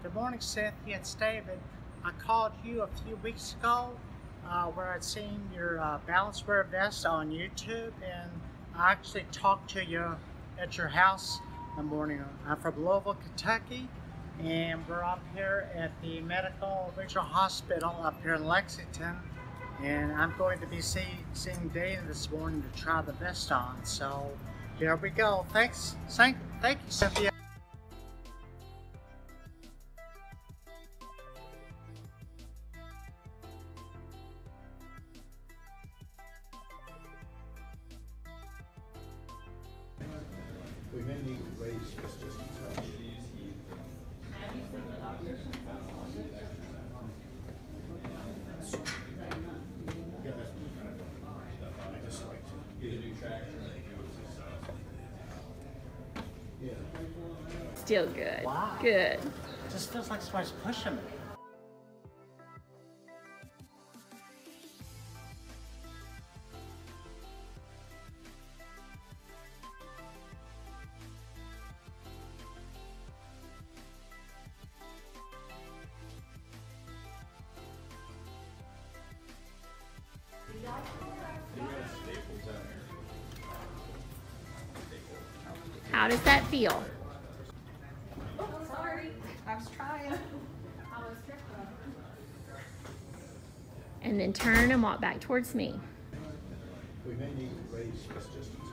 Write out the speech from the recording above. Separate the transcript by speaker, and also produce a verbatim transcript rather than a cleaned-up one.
Speaker 1: Good morning, Cynthia. It's David. I called you a few weeks ago uh, where I'd seen your uh, BalanceWear vest on YouTube, and I actually talked to you at your house in the morning. I'm from Louisville, Kentucky, and we're up here at the Medical Regional Hospital up here in Lexington, and I'm going to be see, seeing Dana this morning to try the vest on. So here we go. Thanks. Thank, thank you, Cynthia.
Speaker 2: We may need to raise this just a touch.
Speaker 3: Still good.
Speaker 1: Wow.
Speaker 3: Good.
Speaker 1: It just feels like somebody's pushing me.
Speaker 3: How does that feel?
Speaker 4: Oh, sorry. I was trying. I was tripping.
Speaker 3: And then turn and walk back towards me.
Speaker 2: We may need to raise this just a touch.